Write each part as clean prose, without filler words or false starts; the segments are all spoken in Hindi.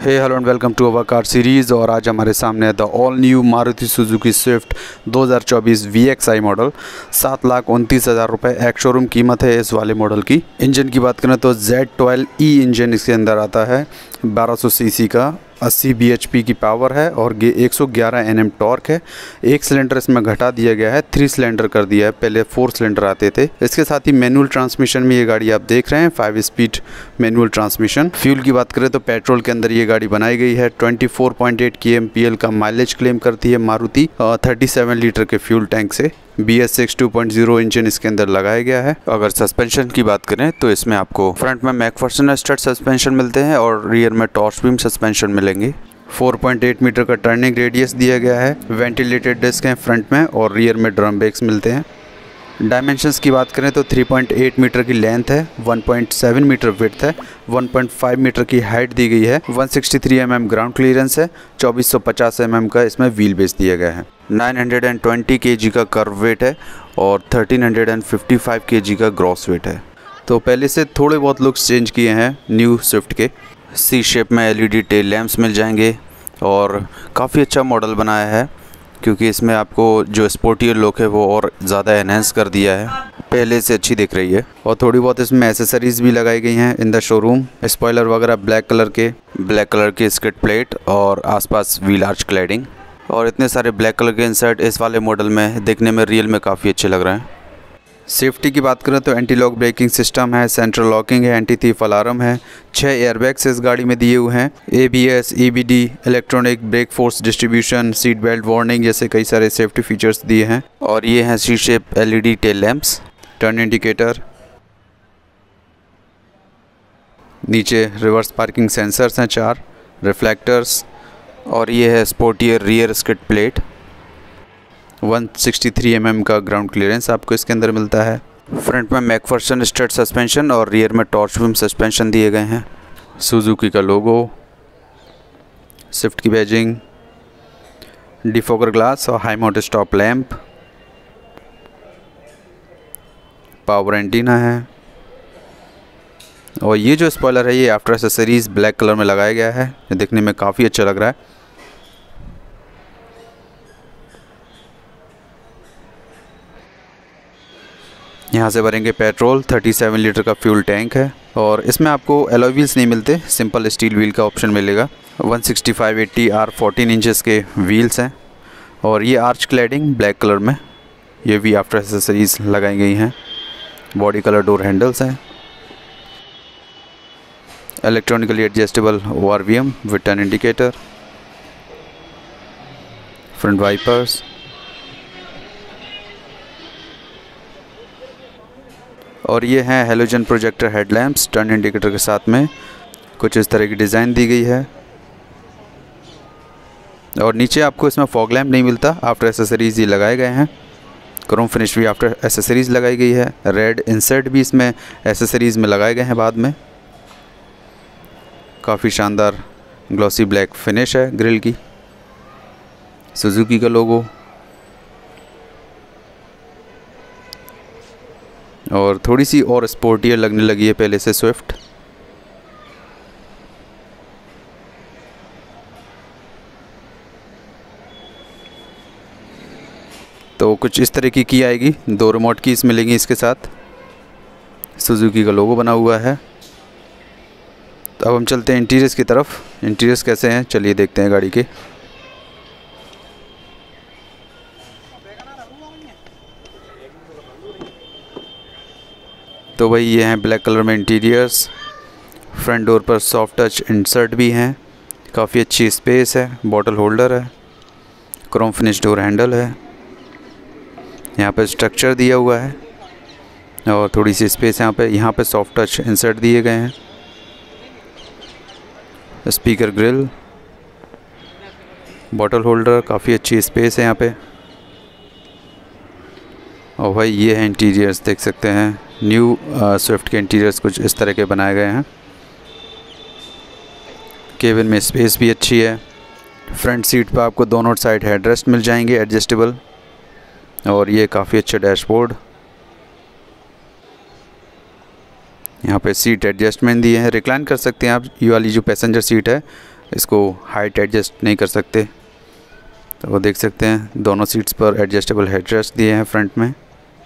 Hey hello and welcome to our car series. और आज हमारे सामने है the all new Maruti Suzuki Swift 2024 VXI model. 7,29,000 रुपये एक शोरूम कीमत है इस वाले मॉडल की। इंजन की बात करें तो Z12E इंजन इसके अंदर आता है, 1200 सीसी का, 80 bhp की पावर है और 111 Nm टॉर्क है। एक सिलेंडर इसमें घटा दिया गया है, 3 सिलेंडर कर दिया है, पहले 4 सिलेंडर आते थे। इसके साथ ही मैनुअल ट्रांसमिशन में ये गाड़ी आप देख रहे हैं, 5 स्पीड मैनुअल ट्रांसमिशन। फ्यूल की बात करें तो पेट्रोल के अंदर ये गाड़ी बनाई गई है। 24.8 kmpl का माइलेज क्लेम करती है मारुति। 37 लीटर के फ्यूल टैंक से BS6 2.0 इंजन इसके अंदर लगाया गया है। अगर सस्पेंशन की बात करें तो इसमें आपको फ्रंट में मैकफर्सन स्टड सस्पेंशन मिलते हैं और रियर में टॉर्च बीम सस्पेंशन मिलेंगे। 4.8 मीटर का टर्निंग रेडियस दिया गया है। वेंटिलेटेड डिस्क हैं फ्रंट में और रियर में ड्रम ब्रेक्स मिलते हैं। डायमेंशंस की बात करें तो 3.8 मीटर की लेंथ है, 1.7 मीटर विड्थ है, 1.5 मीटर की हाइट दी गई है, 163 mm ग्राउंड क्लियरेंस है, 2450 mm का इसमें व्हील बेस दिया गया है। 920 kg का कर्व वेट है और 1355 kg का ग्रॉस वेट है। तो पहले से थोड़े बहुत लुक्स चेंज किए हैं न्यू स्विफ्ट के। सी शेप में LED टेल लैंप्स मिल जाएंगे और काफ़ी अच्छा मॉडल बनाया है, क्योंकि इसमें आपको जो स्पोर्टियर लुक है वो और ज़्यादा एनहेंस कर दिया है, पहले से अच्छी दिख रही है। और थोड़ी बहुत इसमें एसेसरीज़ भी लगाई गई हैं इन द शोरूम। स्पॉइलर वगैरह ब्लैक कलर के स्किड प्लेट और आसपास व्हील आर्च क्लैडिंग, और इतने सारे ब्लैक कलर के इंसर्ट इस वाले मॉडल में देखने में रियल में काफ़ी अच्छे लग रहे हैं। सेफ्टी की बात करें तो एंटी लॉक ब्रेकिंग सिस्टम है, सेंट्रल लॉकिंग है, एंटी थीफ अलार्म है, 6 एयरबैग्स इस गाड़ी में दिए हुए हैं, ABS, EBD, electronic brake force distribution, seat belt warning जैसे कई सारे सेफ्टी फीचर्स दिए हैं। और ये हैं C shape LED tail lamps, turn indicator, नीचे रिवर्स पार्किंग सेंसर्स हैं 4, रिफ्लेक्टर्स, और ये है sportier rear skid plate. 163 mm का ग्राउंड क्लियरेंस आपको इसके अंदर मिलता है। फ्रंट में मैकफर्सन स्टड सस्पेंशन और रियर में टॉर्च बीम सस्पेंशन दिए गए हैं। सुजुकी का लोगो, स्विफ्ट की बैजिंग, डिफोगर ग्लास और high mounted stop lamp, power antenna है। और ये जो स्पॉइलर है ये आफ्टर एक्सेसरीज ब्लैक कलर में लगाया गया है, ये देखने में काफ़ी अच्छा लग रहा है। यहाँ से भरेंगे पेट्रोल। 37 लीटर का फ्यूल टैंक है और इसमें आपको एलॉय व्हील्स नहीं मिलते, सिंपल स्टील व्हील का ऑप्शन मिलेगा। 165/80 R14 इंचेस के व्हील्स हैं और ये आर्च क्लैडिंग ब्लैक कलर में, ये भी आफ्टर एक्सेसरीज लगाई गई हैं। बॉडी कलर डोर हैंडल्स हैं, electronically adjustable ORVM with turn indicator, front wipers, और ये हैं halogen projector headlamps turn indicator के साथ में। कुछ इस तरह की डिज़ाइन दी गई है और नीचे आपको इसमें फॉग लैम्प नहीं मिलता, आफ्टर एसेसरीज़ ये लगाए गए हैं। क्रोम फिनिश भी आफ्टर एसेसरीज़ लगाई गई है। रेड इंसर्ट भी इसमें एसेसरीज़ में लगाए गए हैं बाद में। काफ़ी शानदार ग्लॉसी ब्लैक फिनिश है ग्रिल की। सुजुकी का लोगो और थोड़ी सी और स्पोर्टियर लगने लगी है पहले से स्विफ्ट। तो कुछ इस तरह की आएगी, 2 रिमोट कीज मिलेंगी इसके साथ। सुजुकी का लोगो बना हुआ है। तो अब हम चलते हैं इंटीरियर्स की तरफ। इंटीरियर्स कैसे हैं चलिए देखते हैं गाड़ी के। तो भाई ये हैं ब्लैक कलर में इंटीरियर्स। फ्रंट डोर पर सॉफ्ट टच इंसर्ट भी हैं, काफ़ी अच्छी स्पेस है, बॉटल होल्डर है, क्रोम फिनिश डोर हैंडल है, यहाँ पे स्ट्रक्चर दिया हुआ है और थोड़ी सी स्पेस यहाँ पे सॉफ्ट टच इंसर्ट दिए गए हैं। स्पीकर ग्रिल, बॉटल होल्डर, काफ़ी अच्छी स्पेस है यहाँ पे। और भाई ये है इंटीरियर्स, देख सकते हैं न्यू स्विफ्ट के इंटीरियर्स कुछ इस तरह के बनाए गए हैं। केबिन में स्पेस भी अच्छी है। फ्रंट सीट पर आपको दोनों साइड हेडरेस्ट मिल जाएंगे एडजस्टेबल, और ये काफ़ी अच्छा डैशबोर्ड। यहाँ पे सीट एडजस्टमेंट दिए हैं, रिक्लाइन कर सकते हैं आप। ये वाली जो पैसेंजर सीट है इसको हाइट एडजस्ट नहीं कर सकते। तो वो देख सकते हैं दोनों सीट्स पर एडजस्टेबल हेडरेस्ट दिए हैं फ्रंट में।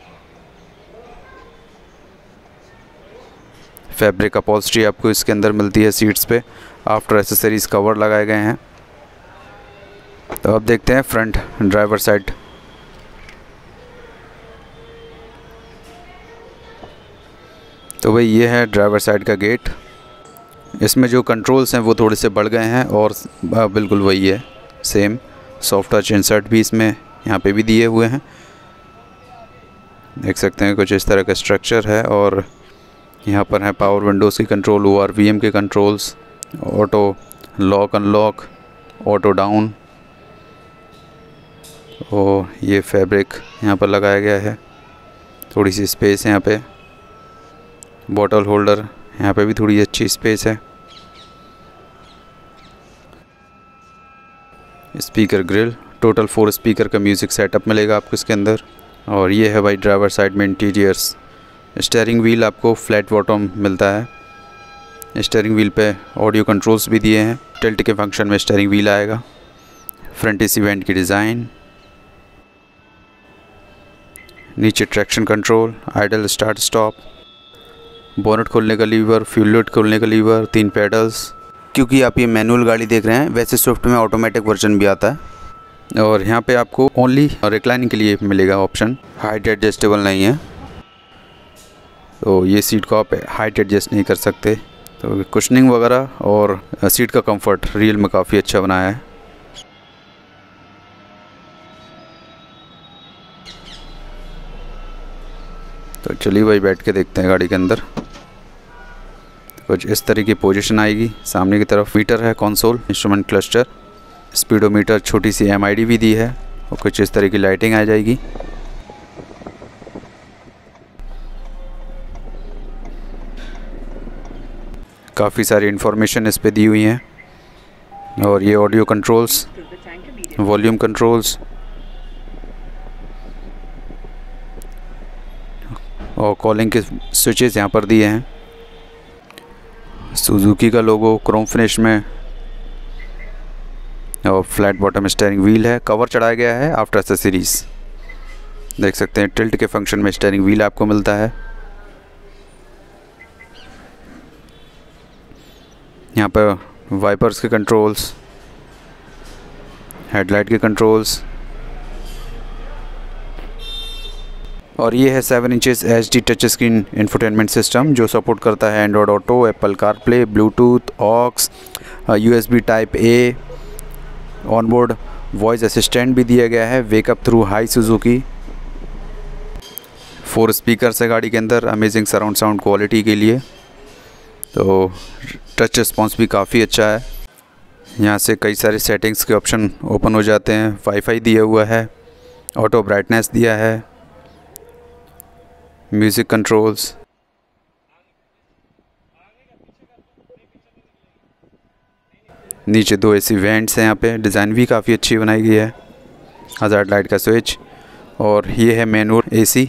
फैब्रिक अपॉल्स्ट्री आपको इसके अंदर मिलती है सीट्स पे। आफ्टर एसेसरीज कवर लगाए गए हैं। तो अब देखते हैं फ्रंट ड्राइवर साइड। तो भाई ये है ड्राइवर साइड का गेट। इसमें जो कंट्रोल्स हैं वो थोड़े से बढ़ गए हैं और बिल्कुल वही है सेम। सॉफ्ट टच इंसर्ट भी इसमें यहाँ पे भी दिए हुए हैं। देख सकते हैं कुछ इस तरह का स्ट्रक्चर है। और यहाँ पर है पावर विंडोज़ की कंट्रोल, ORVM के controls, auto lock unlock, auto down. और ये फैब्रिक यहाँ पर लगाया गया है। थोड़ी सी स्पेस है यहाँ पे। बॉटल होल्डर, यहाँ पे भी थोड़ी अच्छी स्पेस है। स्पीकर ग्रिल, टोटल 4 स्पीकर का म्यूज़िक सेटअप मिलेगा आपको इसके अंदर। और ये है भाई ड्राइवर साइड में इंटीरियर्स। स्टीयरिंग व्हील आपको फ्लैट बॉटम मिलता है। स्टीयरिंग व्हील पे ऑडियो कंट्रोल्स भी दिए हैं। टिल्ट के फंक्शन में स्टीयरिंग व्हील आएगा। फ्रंट एसी वेंट की डिज़ाइन, नीचे traction control, idle start stop, bonnet खोलने का लीवर, फ्यूल लिड खोलने का लीवर, 3 पेडल्स। क्योंकि आप ये मैनुअल गाड़ी देख रहे हैं, वैसे स्विफ्ट में ऑटोमेटिक वर्जन भी आता है। और यहाँ पे आपको ओनली रिक्लाइनिंग के लिए मिलेगा ऑप्शन, हाइट एडजस्टेबल नहीं है। तो ये सीट को आप हाइट एडजस्ट नहीं कर सकते। तो कुशनिंग वगैरह और सीट का कंफर्ट रियल में काफ़ी अच्छा बनाया है। तो चलिए भाई बैठ के देखते हैं गाड़ी के अंदर। कुछ इस तरह की पोजीशन आएगी। सामने की तरफ मीटर है, कंसोल, इंस्ट्रूमेंट क्लस्टर, स्पीडोमीटर, छोटी सी MID भी दी है। और कुछ इस तरह की लाइटिंग आ जाएगी। काफ़ी सारी इन्फॉर्मेशन इस पे दी हुई हैं। और ये ऑडियो कंट्रोल्स, वॉल्यूम कंट्रोल्स और कॉलिंग के स्विचेस यहाँ पर दिए हैं। सुजुकी का लोगो क्रोम फिनिश में। और फ्लैट बॉटम स्टीयरिंग व्हील है। कवर चढ़ाया गया है आफ्टर एसेसरीज। देख सकते हैं टिल्ट के फंक्शन में स्टीयरिंग व्हील आपको मिलता है। यहाँ पर वाइपर्स के कंट्रोल्स, हेडलाइट के कंट्रोल्स। और ये है 7 inches HD touch screen infotainment system जो सपोर्ट करता है Android auto, Apple CarPlay, Bluetooth, aux, USB type A। Onboard voice assistant भी दिया गया है, wake up through hi Suzuki. 4 speakers है गाड़ी के अंदर, अमेजिंग सराउंड साउंड क्वालिटी के लिए। तो टच रिस्पॉन्स भी काफ़ी अच्छा है। यहाँ से कई सारे सेटिंग्स के ऑप्शन ओपन हो जाते हैं। वाईफाई दिया हुआ है, ऑटो ब्राइटनेस दिया है, म्यूज़िक कंट्रोल्स। नीचे 2 AC वेंट्स हैं। यहाँ पे डिज़ाइन भी काफ़ी अच्छी बनाई गई है। हज़ार्ड लाइट का स्विच। और ये है मैनुअल AC।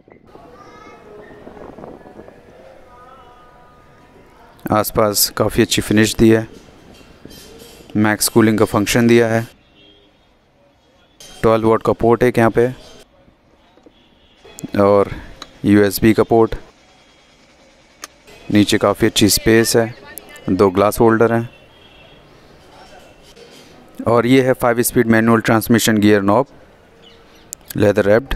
आसपास काफ़ी अच्छी फिनिश दी है। मैक्स कूलिंग का फंक्शन दिया है। 12 वॉट का पोर्ट है यहाँ पे। और USB का पोर्ट। नीचे काफ़ी अच्छी स्पेस है। 2 ग्लास होल्डर हैं। और ये है 5 speed manual transmission gear knob, leather wrapped.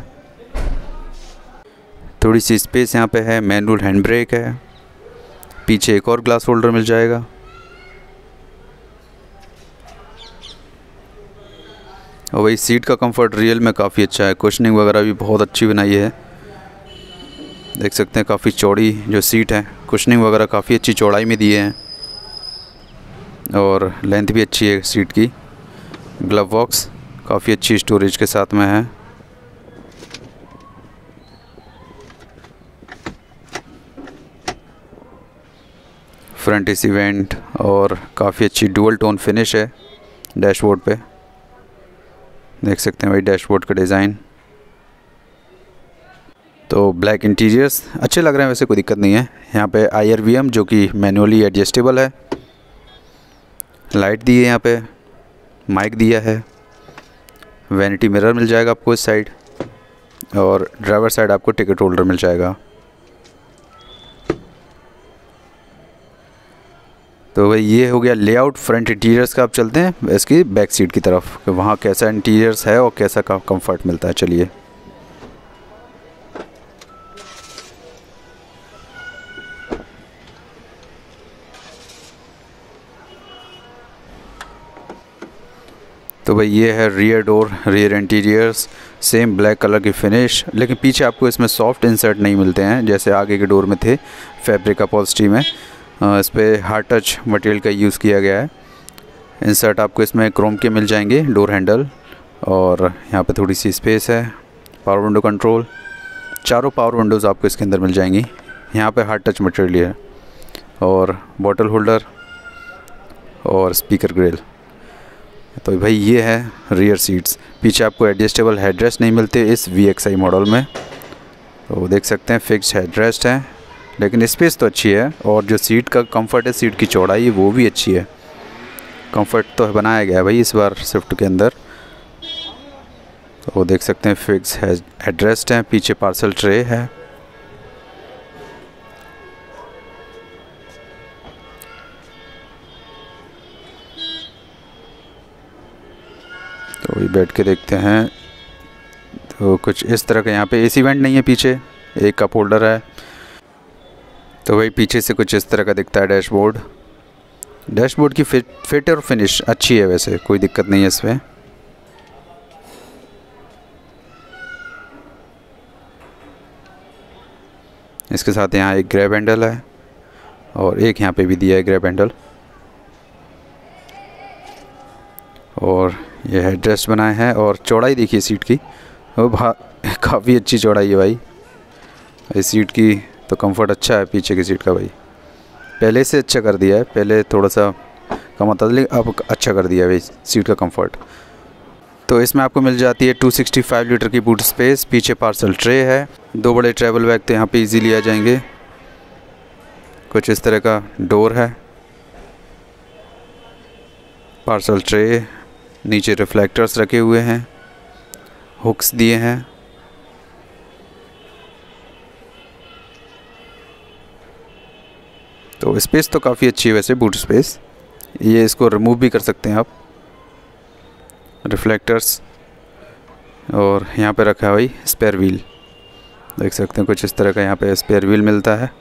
थोड़ी सी स्पेस यहाँ पे है। मैनुअल हैंड ब्रेक है। पीछे एक और ग्लास होल्डर मिल जाएगा। और वही सीट का कंफर्ट रियल में काफ़ी अच्छा है। कुशनिंग वगैरह भी बहुत अच्छी बनाई है। देख सकते हैं काफ़ी चौड़ी जो सीट है। कुशनिंग वगैरह काफ़ी अच्छी चौड़ाई में दिए हैं। और लेंथ भी अच्छी है सीट की। ग्लव बॉक्स काफ़ी अच्छी स्टोरेज के साथ में है। फ्रंट AC वेंट और काफ़ी अच्छी डुअल टोन फिनिश है डैशबोर्ड पे। देख सकते हैं भाई डैशबोर्ड का डिज़ाइन। तो ब्लैक इंटीरियर्स अच्छे लग रहे हैं, वैसे कोई दिक्कत नहीं है। यहाँ पे IRVM जो कि मैनुअली एडजस्टेबल है। लाइट दी है, यहाँ पे माइक दिया है, वैनिटी मिरर मिल जाएगा आपको इस साइड, और ड्राइवर साइड आपको टिकट होल्डर मिल जाएगा। तो भाई ये हो गया लेआउट फ्रंट इंटीरियर्स का। आप चलते हैं इसकी बैक सीट की तरफ कि वहाँ कैसा इंटीरियर्स है और कैसा कंफर्ट मिलता है। चलिए, तो भाई ये है rear door, rear interiors, same black colour की फिनिश, लेकिन पीछे आपको इसमें सॉफ्ट इंसर्ट नहीं मिलते हैं जैसे आगे के डोर में थे फैब्रिक अपॉल्स्ट्री में। इस पर हार्ड टच मटेरियल का यूज़ किया गया है। इंसर्ट आपको इसमें क्रोम के मिल जाएंगे, डोर हैंडल, और यहाँ पे थोड़ी सी स्पेस है, पावर विंडो कंट्रोल, चारों पावर विंडोज़ आपको इसके अंदर मिल जाएंगी। यहाँ पे हार्ड टच मटेरियल है, और बॉटल होल्डर और स्पीकर ग्रिल। तो भाई ये है रियर सीट्स। पीछे आपको एडजस्टेबल हेडरेस्ट नहीं मिलते इस VXI मॉडल में, तो देख सकते हैं फिक्स्ड हेडरेस्ट है, लेकिन स्पेस तो अच्छी है, और जो सीट का कंफर्ट है, सीट की चौड़ाई वो भी अच्छी है। कंफर्ट तो बनाया गया है भाई इस बार स्विफ्ट के अंदर। तो देख सकते हैं फिक्स हेडरेस्ट है, पीछे पार्सल ट्रे है। तो ये बैठ के देखते हैं, तो कुछ इस तरह का यहाँ पे AC वेंट नहीं है, पीछे एक कप होल्डर है। तो भाई पीछे से कुछ इस तरह का दिखता है डैशबोर्ड। डैशबोर्ड की फिट और फिनिश अच्छी है, वैसे कोई दिक्कत नहीं है इसमें। इसके साथ यहाँ एक ग्रैब हैंडल है, और एक यहाँ पे भी दिया है ग्रैब हैंडल, और ये हेडरेस्ट बनाए हैं। और चौड़ाई देखिए सीट की, वो काफ़ी अच्छी चौड़ाई है भाई इस सीट की। तो कंफर्ट अच्छा है पीछे की सीट का भाई, पहले से अच्छा कर दिया है। पहले थोड़ा सा कम होता था, लेकिन अब अच्छा कर दिया है भाई सीट का कंफर्ट। तो इसमें आपको मिल जाती है 265 लीटर की बूट स्पेस, पीछे पार्सल ट्रे है, 2 बड़े ट्रैवल बैग तो यहाँ पे इजीली आ जाएंगे। कुछ इस तरह का डोर है, पार्सल ट्रे, नीचे रिफ्लेक्टर्स रखे हुए हैं, हुक्स दिए हैं। तो स्पेस तो काफ़ी अच्छी है वैसे, बूट स्पेस। ये इसको रिमूव भी कर सकते हैं आप, रिफ्लेक्टर्स। और यहाँ पे रखा है भाई स्पेयर व्हील, देख सकते हैं कुछ इस तरह का यहाँ पे स्पेयर व्हील मिलता है।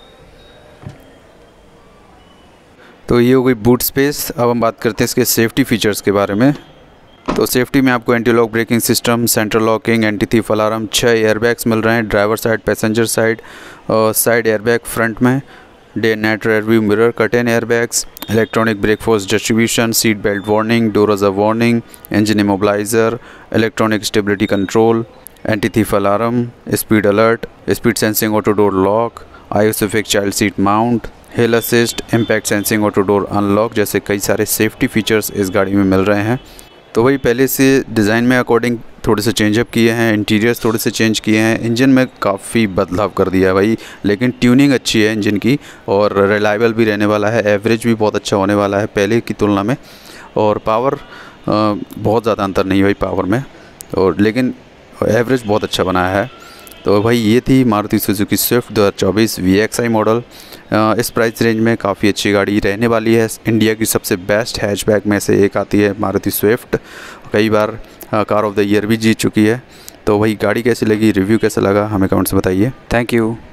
तो ये हो गई बूट स्पेस। अब हम बात करते हैं इसके सेफ्टी फीचर्स के बारे में। तो सेफ्टी में आपको anti lock braking system, central locking, anti thief alarm, 6 airbags मिल रहे हैं, driver side, passenger side, side airbag front में, day night rear view mirror, curtain airbags, electronic brake force distribution, seat belt warning, door hazard warning, engine immobiliser, electronic stability control, anti thief alarm, speed alert, speed sensing auto door lock, ISOFIX child seat mount, hill assist, impact sensing auto door unlock जैसे कई सारे सेफ्टी फीचर्स इस गाड़ी में मिल रहे हैं। तो वही पहले से डिज़ाइन में अकॉर्डिंग थोड़े से चेंजअप किए हैं, इंटीरियर्स थोड़े से चेंज किए हैं, इंजन में काफ़ी बदलाव कर दिया है भाई, लेकिन ट्यूनिंग अच्छी है इंजन की, और रिलायबल भी रहने वाला है, एवरेज भी बहुत अच्छा होने वाला है पहले की तुलना में। और पावर बहुत ज़्यादा अंतर नहीं है भाई पावर में, और लेकिन एवरेज बहुत अच्छा बनाया है। तो भाई ये थी Maruti Suzuki Swift 2024 VXI model. इस प्राइस रेंज में काफ़ी अच्छी गाड़ी रहने वाली है। इंडिया की सबसे बेस्ट हैचबैक में से एक आती है मारुति स्विफ्ट, कई बार कार ऑफ द ईयर भी जीत चुकी है। तो भाई गाड़ी कैसी लगी, रिव्यू कैसा लगा, हमें कमेंट्स में बताइए। Thank you.